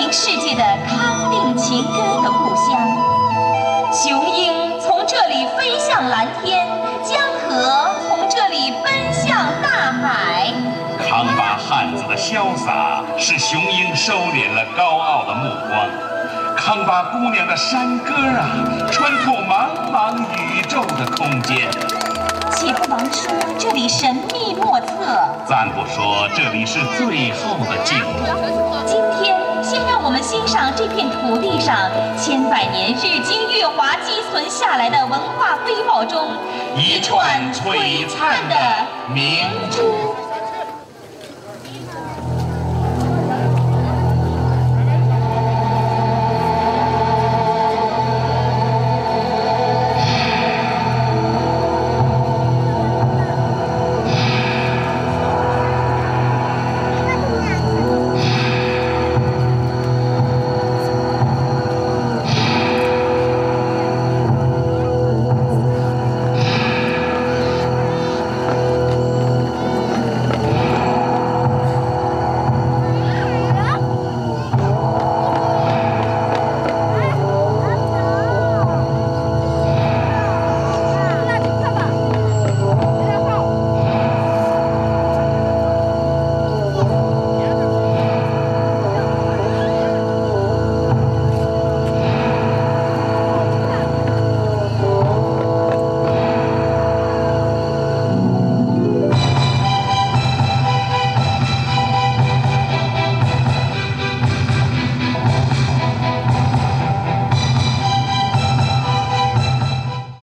名世界的康定情歌的故乡。雄鹰从这里飞向蓝天，江河从这里奔向大海。 康巴汉子的潇洒，使雄鹰收敛了高傲的目光。康巴姑娘的山歌啊，穿透茫茫宇宙的空间。 且不忙说这里神秘莫测， 暂不说这里是最后的净土。 今天先让我们欣赏这片土地上千百年日积月华积存下来的文化瑰宝中一串璀璨的明珠。